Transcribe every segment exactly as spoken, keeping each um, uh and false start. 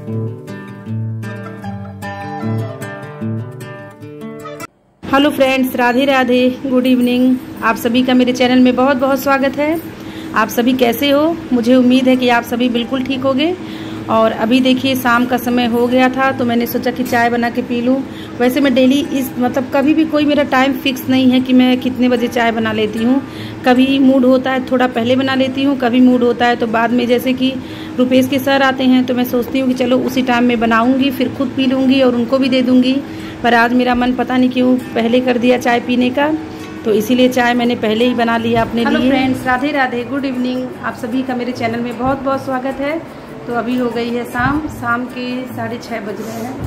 Hello friends, Radhe Radhe, good evening. आप सभी का मेरे चैनल में बहुत बहुत स्वागत है। आप सभी कैसे हो? मुझे उम्मीद है कि आप सभी बिल्कुल ठीक होंगे। और अभी देखिए शाम का समय हो गया था, तो मैंने सोचा कि चाय बना के पी लूँ। वैसे मैं डेली इस मतलब कभी भी कोई मेरा टाइम फिक्स नहीं है कि मैं कितने बजे चाय बना लेती हूँ। कभी मूड होता है थोड़ा पहले बना लेती हूँ, कभी मूड होता है तो बाद में। जैसे कि रुपेश के सर आते हैं तो मैं सोचती हूँ कि चलो उसी टाइम में बनाऊँगी, फिर खुद पी लूँगी और उनको भी दे दूँगी। पर आज मेरा मन पता नहीं क्यों पहले कर दिया चाय पीने का, तो इसीलिए चाय मैंने पहले ही बना लिया अपने लिए। Hello friends, Radhe Radhe, good evening. आप सभी का मेरे चैनल में बहुत बहुत स्वागत है। तो अभी हो गई है शाम, शाम के साढ़े छः बज रहे हैं,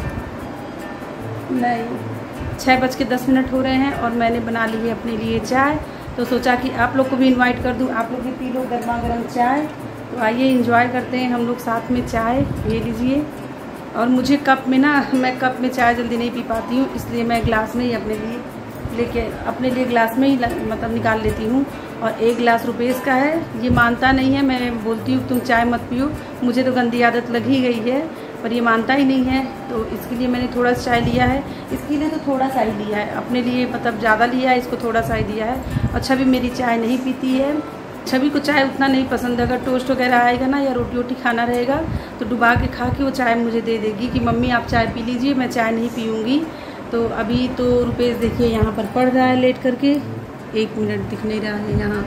नहीं छः बज के दस मिनट हो रहे हैं और मैंने बना ली है अपने लिए चाय। तो सोचा कि आप लोग को भी इनवाइट कर दूं, आप लोग भी पी लो गर्मा गर्म चाय। तो आइए एंजॉय करते हैं हम लोग साथ में चाय। ये लीजिए। और मुझे कप में ना, मैं कप में चाय जल्दी नहीं पी पाती हूँ, इसलिए मैं ग्लास में ही अपने लिए लेके अपने लिए ग्लास में ही मतलब निकाल लेती हूँ। और एक गिलास रुपेश का है, ये मानता नहीं है। मैं बोलती हूँ तुम चाय मत पियो, मुझे तो गंदी आदत लग ही गई है, पर ये मानता ही नहीं है। तो इसके लिए मैंने थोड़ा सा चाय लिया है, इसके लिए तो थोड़ा सा ही लिया है, अपने लिए मतलब ज़्यादा लिया है, इसको थोड़ा सा ही दिया है। और छवि मेरी चाय नहीं पीती है, छवि को चाय उतना नहीं पसंद है। अगर टोस्ट वगैरह आएगा ना या रोटी वोटी खाना रहेगा तो डुबा के खा के वो चाय मुझे दे देगी कि मम्मी आप चाय पी लीजिए, मैं चाय नहीं पीऊँगी। तो अभी तो रुपेश देखिए यहाँ पर पढ़ रहा है लेट करके, एक मिनट दिख नहीं रहा है, यहाँ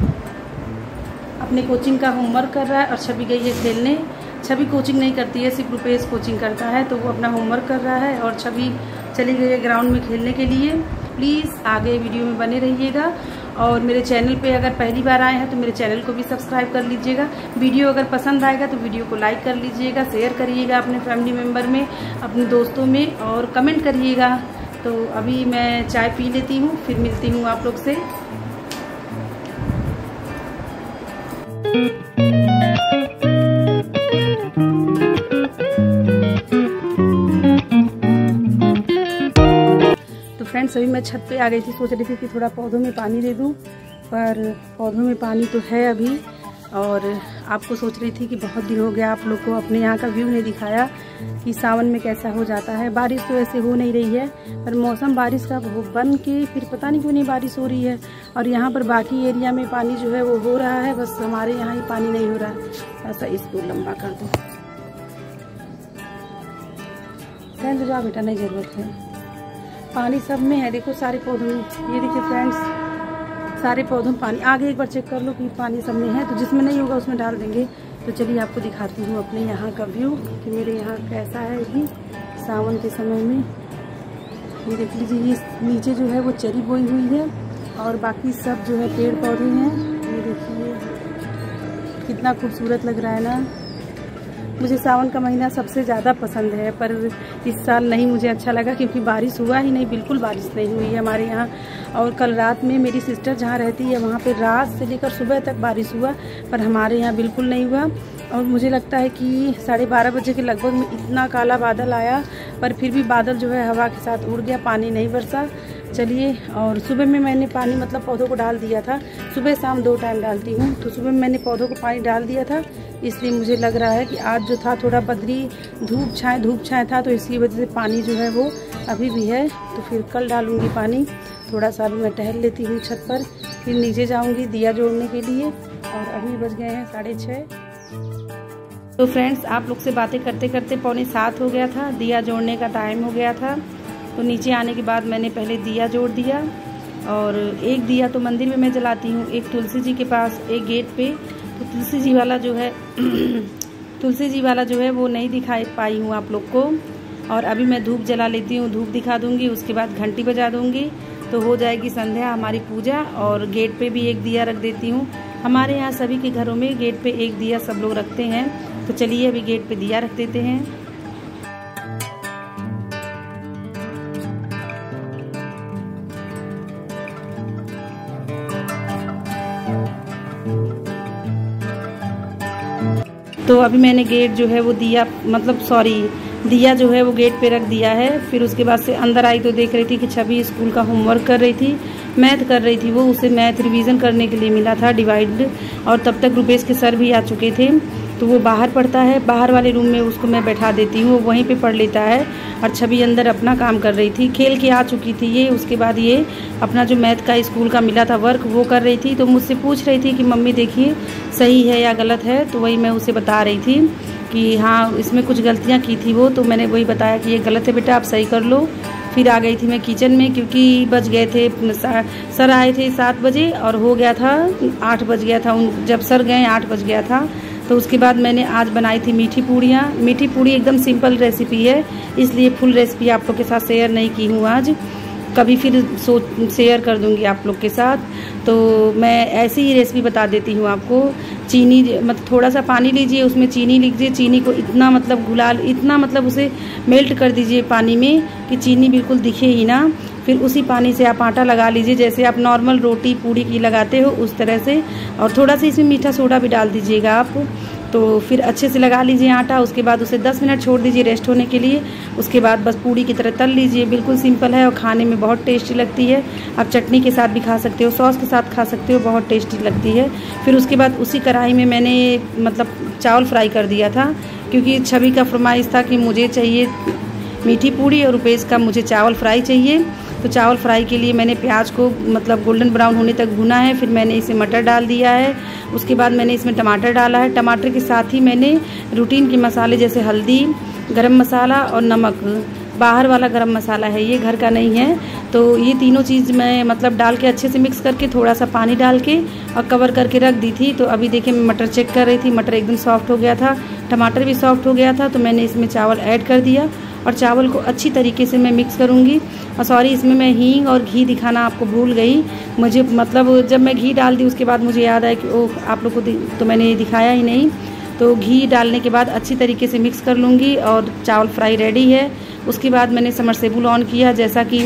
अपने कोचिंग का होमवर्क कर रहा है। और छवि गई है खेलने। छवि कोचिंग नहीं करती है, सिर्फ रुपेश कोचिंग करता है, तो वो अपना होमवर्क कर रहा है। और छवि चली गई है ग्राउंड में खेलने के लिए। प्लीज़ आगे वीडियो में बने रहिएगा। और मेरे चैनल पे अगर पहली बार आए हैं तो मेरे चैनल को भी सब्सक्राइब कर लीजिएगा। वीडियो अगर पसंद आएगा तो वीडियो को लाइक कर लीजिएगा, शेयर करिएगा अपने फैमिली मेम्बर में, अपने दोस्तों में, और कमेंट करिएगा। तो अभी मैं चाय पी लेती हूँ, फिर मिलती हूँ आप लोग से। तो फ्रेंड्स, अभी मैं छत पे आ गई थी, सोच रही थी कि थोड़ा पौधों में पानी दे दूं, पर पौधों में पानी तो है अभी। और आपको सोच रही थी कि बहुत दिन हो गया आप लोग को अपने यहाँ का व्यू नहीं दिखाया कि सावन में कैसा हो जाता है। बारिश तो ऐसे हो नहीं रही है, पर मौसम बारिश का वो बन के फिर पता नहीं क्यों नहीं बारिश हो रही है। और यहाँ पर बाकी एरिया में पानी जो है वो हो रहा है, बस हमारे यहाँ ही पानी नहीं हो रहा है। ऐसा इसको लंबा कर दो, रहने दो बेटा, नहीं ज़रूरत है। पानी सब में है, देखो सारे पौधों में, ये देखिए फ्रेंड्स, सारे पौधों में पानी। आगे एक बार चेक कर लो कि पानी सब में है, तो जिसमें नहीं होगा उसमें डाल देंगे। तो चलिए आपको दिखाती हूँ अपने यहाँ का व्यू कि मेरे यहाँ कैसा है अभी सावन के समय में। ये देख लीजिए, ये नीचे जो है वो चरी बोई हुई है और बाकी सब जो है पेड़ पौधे हैं। ये देखिए कितना खूबसूरत लग रहा है ना। मुझे सावन का महीना सबसे ज़्यादा पसंद है, पर इस साल नहीं मुझे अच्छा लगा क्योंकि बारिश हुआ ही नहीं, बिल्कुल बारिश नहीं हुई है हमारे यहाँ। और कल रात में मेरी सिस्टर जहाँ रहती है वहाँ पे रात से लेकर सुबह तक बारिश हुआ, पर हमारे यहाँ बिल्कुल नहीं हुआ। और मुझे लगता है कि साढ़े बारह बजे के लगभग में इतना काला बादल आया, पर फिर भी बादल जो है हवा के साथ उड़ गया, पानी नहीं बरसा। चलिए, और सुबह में मैंने पानी मतलब पौधों को डाल दिया था, सुबह शाम दो टाइम डालती हूँ, तो सुबह में मैंने पौधों को पानी डाल दिया था। इसलिए मुझे लग रहा है कि आज जो था थोड़ा बदली धूप छाए धूप छाए था, तो इसी वजह से पानी जो है वो अभी भी है। तो फिर कल डालूँगी पानी। थोड़ा सा अभी मैं टहल लेती हूँ छत पर, फिर नीचे जाऊँगी दिया जोड़ने के लिए। और अभी बज गए हैं साढ़े छः। तो फ्रेंड्स, आप लोग से बातें करते करते पौने सात हो गया था, दिया जोड़ने का टाइम हो गया था। तो नीचे आने के बाद मैंने पहले दिया जोड़ दिया, और एक दिया तो मंदिर में मैं जलाती हूँ, एक तुलसी जी के पास, एक गेट पे। तो तुलसी जी वाला जो है तुलसी जी वाला जो है वो नहीं दिखाई पाई हूँ आप लोग को। और अभी मैं धूप जला लेती हूँ, धूप दिखा दूँगी, उसके बाद घंटी बजा दूँगी, तो हो जाएगी संध्या हमारी पूजा। और गेट पे भी एक दिया रख देती हूँ। हमारे यहाँ सभी के घरों में गेट पे एक दिया सब लोग रखते हैं। तो चलिए अभी गेट पे दिया रख देते हैं। तो अभी मैंने गेट जो है वो दिया मतलब सॉरी दिया जो है वो गेट पे रख दिया है। फिर उसके बाद से अंदर आई तो देख रही थी कि छवि स्कूल का होमवर्क कर रही थी, मैथ कर रही थी। वो उसे मैथ रिवीजन करने के लिए मिला था डिवाइड, और तब तक रुपेश के सर भी आ चुके थे। तो वो बाहर पढ़ता है, बाहर वाले रूम में उसको मैं बैठा देती हूँ, वहीं पे पढ़ लेता है। और छवि अंदर अपना काम कर रही थी, खेल के आ चुकी थी ये। उसके बाद ये अपना जो मैथ का स्कूल का मिला था वर्क वो कर रही थी। तो मुझसे पूछ रही थी कि मम्मी देखिए सही है या गलत है, तो वही मैं उसे बता रही थी कि हाँ इसमें कुछ गलतियाँ की थी वो। तो मैंने वही बताया कि ये गलत है बेटा, आप सही कर लो। फिर आ गई थी मैं किचन में, क्योंकि बज गए थे, सर आए थे सात बजे और हो गया था आठ बज गया था, उन जब सर गए आठ बज गया था। तो उसके बाद मैंने आज बनाई थी मीठी पूड़ियाँ। मीठी पूड़ी एकदम सिंपल रेसिपी है, इसलिए फुल रेसिपी आप लोग के साथ शेयर नहीं की हूँ आज, कभी फिर सो शेयर कर दूंगी आप लोग के साथ। तो मैं ऐसी ही रेसिपी बता देती हूँ आपको। चीनी मतलब थोड़ा सा पानी लीजिए, उसमें चीनी लीजिए, चीनी को इतना मतलब घुला, इतना मतलब उसे मेल्ट कर दीजिए पानी में कि चीनी बिल्कुल दिखे ही ना। फिर उसी पानी से आप आटा लगा लीजिए, जैसे आप नॉर्मल रोटी पूड़ी की लगाते हो उस तरह से। और थोड़ा सा इसमें मीठा सोडा भी डाल दीजिएगा आप। तो फिर अच्छे से लगा लीजिए आटा। उसके बाद उसे दस मिनट छोड़ दीजिए रेस्ट होने के लिए। उसके बाद बस पूड़ी की तरह तल लीजिए। बिल्कुल सिंपल है और खाने में बहुत टेस्टी लगती है। आप चटनी के साथ भी खा सकते हो, सॉस के साथ खा सकते हो, बहुत टेस्टी लगती है। फिर उसके बाद उसी कढ़ाई में मैंने मतलब चावल फ्राई कर दिया था, क्योंकि छवि का फरमाइश था कि मुझे चाहिए मीठी पूड़ी और रुपेश का मुझे चावल फ्राई चाहिए। तो चावल फ्राई के लिए मैंने प्याज को मतलब गोल्डन ब्राउन होने तक भुना है। फिर मैंने इसे मटर डाल दिया है। उसके बाद मैंने इसमें टमाटर डाला है। टमाटर के साथ ही मैंने रूटीन के मसाले जैसे हल्दी, गरम मसाला और नमक, बाहर वाला गरम मसाला है ये, घर का नहीं है। तो ये तीनों चीज़ मैं मतलब डाल के अच्छे से मिक्स करके थोड़ा सा पानी डाल के और कवर करके रख दी थी। तो अभी देखिए मैं मटर चेक कर रही थी, मटर एकदम सॉफ्ट हो गया था, टमाटर भी सॉफ्ट हो गया था। तो मैंने इसमें चावल ऐड कर दिया और चावल को अच्छी तरीके से मैं मिक्स करूँगी। और सॉरी इसमें मैं हींग और घी दिखाना आपको भूल गई। मुझे मतलब जब मैं घी डाल दी उसके बाद मुझे याद आया कि ओ आप लोग को तो मैंने दिखाया ही नहीं। तो घी डालने के बाद अच्छी तरीके से मिक्स कर लूँगी और चावल फ्राई रेडी है। उसके बाद मैंने समरसेबुल ऑन किया, जैसा कि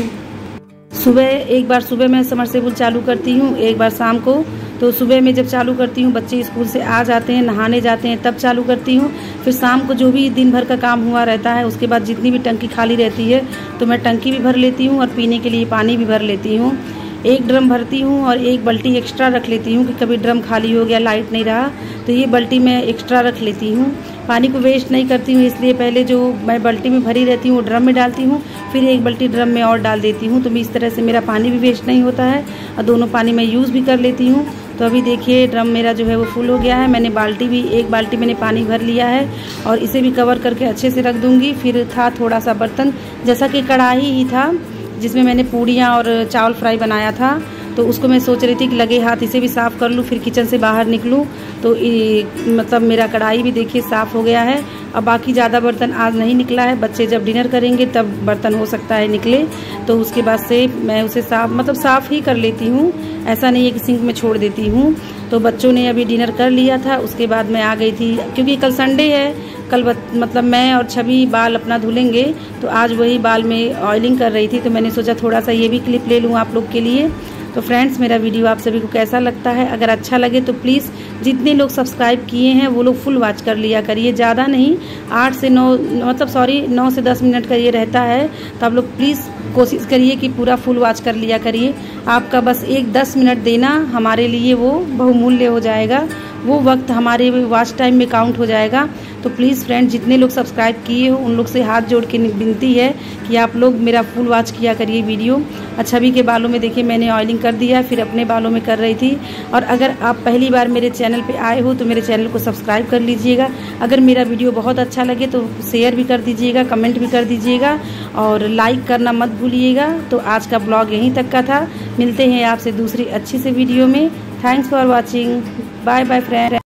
सुबह एक बार सुबह मैं समरसेबुल चालू करती हूँ, एक बार शाम को। तो सुबह में जब चालू करती हूँ बच्चे स्कूल से आ जाते हैं, नहाने जाते हैं, तब चालू करती हूँ। फिर शाम को जो भी दिन भर का काम हुआ रहता है उसके बाद जितनी भी टंकी खाली रहती है तो मैं टंकी भी भर लेती हूँ और पीने के लिए पानी भी भर लेती हूँ। एक ड्रम भरती हूँ और एक बाल्टी एक्स्ट्रा रख लेती हूँ कि कभी ड्रम खाली हो गया, लाइट नहीं रहा तो ये बाल्टी मैं एक्स्ट्रा रख लेती हूँ। पानी को वेस्ट नहीं करती हूँ, इसलिए पहले जो मैं बाल्टी में भरी रहती हूँ ड्रम में डालती हूँ, फिर एक बाल्टी ड्रम में और डाल देती हूँ। तो इस तरह से मेरा पानी भी वेस्ट नहीं होता है और दोनों पानी मैं यूज़ भी कर लेती हूँ। तो अभी देखिए ड्रम मेरा जो है वो फुल हो गया है। मैंने बाल्टी भी एक बाल्टी मैंने पानी भर लिया है और इसे भी कवर करके अच्छे से रख दूँगी। फिर था थोड़ा सा बर्तन, जैसा कि कढ़ाई ही था जिसमें मैंने पूड़ियाँ और चावल फ्राई बनाया था। तो उसको मैं सोच रही थी कि लगे हाथ इसे भी साफ़ कर लूँ, फिर किचन से बाहर निकलूँ। तो मतलब मेरा कढ़ाई भी देखिए साफ़ हो गया है। अब बाकी ज़्यादा बर्तन आज नहीं निकला है, बच्चे जब डिनर करेंगे तब बर्तन हो सकता है निकले। तो उसके बाद से मैं उसे साफ मतलब साफ़ ही कर लेती हूँ, ऐसा नहीं है कि सिंक में छोड़ देती हूँ। तो बच्चों ने अभी डिनर कर लिया था, उसके बाद मैं आ गई थी, क्योंकि कल संडे है, कल मतलब मैं और छवि बाल अपना धुलेंगे। तो आज वही बाल में ऑयलिंग कर रही थी, तो मैंने सोचा थोड़ा सा ये भी क्लिप ले लूँ आप लोग के लिए। तो फ्रेंड्स मेरा वीडियो आप सभी को कैसा लगता है, अगर अच्छा लगे तो प्लीज़ जितने लोग सब्सक्राइब किए हैं वो लोग फुल वॉच कर लिया करिए, ज़्यादा नहीं, आठ से नौ मतलब सॉरी नौ से दस मिनट का ये रहता है। तो आप लोग प्लीज़ कोशिश करिए कि पूरा फुल वॉच कर लिया करिए। आपका बस एक दस मिनट देना हमारे लिए वो बहुमूल्य हो जाएगा, वो वक्त हमारे वॉच टाइम में काउंट हो जाएगा। तो प्लीज़ फ्रेंड जितने लोग सब्सक्राइब किए हो उन लोग से हाथ जोड़ के विनती है कि आप लोग मेरा फुल वॉच किया करिए वीडियो। छवि के बालों में देखिए मैंने ऑयलिंग कर दिया, फिर अपने बालों में कर रही थी। और अगर आप पहली बार मेरे चैनल पे आए हो तो मेरे चैनल को सब्सक्राइब कर लीजिएगा। अगर मेरा वीडियो बहुत अच्छा लगे तो शेयर भी कर दीजिएगा, कमेंट भी कर दीजिएगा और लाइक करना मत भूलिएगा। तो आज का ब्लॉग यहीं तक का था, मिलते हैं आपसे दूसरी अच्छी से वीडियो में। Thanks for watching, bye bye friend.